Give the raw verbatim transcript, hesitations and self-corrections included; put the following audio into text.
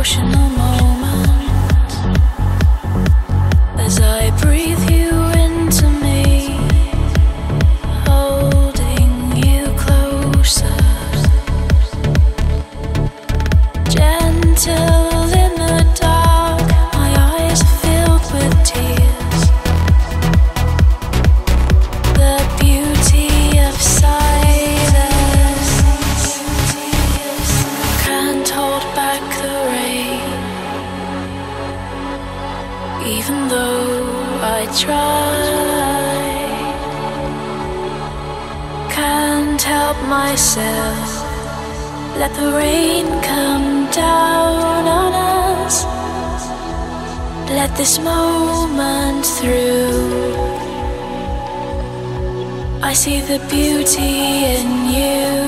emotional moment as I breathe you into me, holding you closer, gentle in the dark. My eyes are filled with tears. The beauty of silence can't hold back the rain, even though I try. Can't help myself. Let the rain come down on us. Let this moment through. I see the beauty in you.